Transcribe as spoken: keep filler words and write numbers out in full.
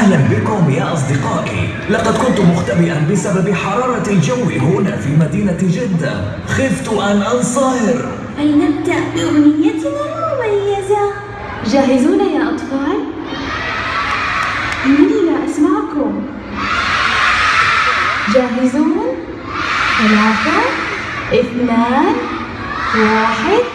أهلا بكم يا أصدقائي. لقد كنت مختبئا بسبب حرارة الجو هنا في مدينة جدة. خفت أن أنصهر. فلنبدأ بأغنيتنا المميزة. جاهزون يا أطفال؟ إنني لا أسمعكم. جاهزون؟ ثلاثة، اثنان، واحد.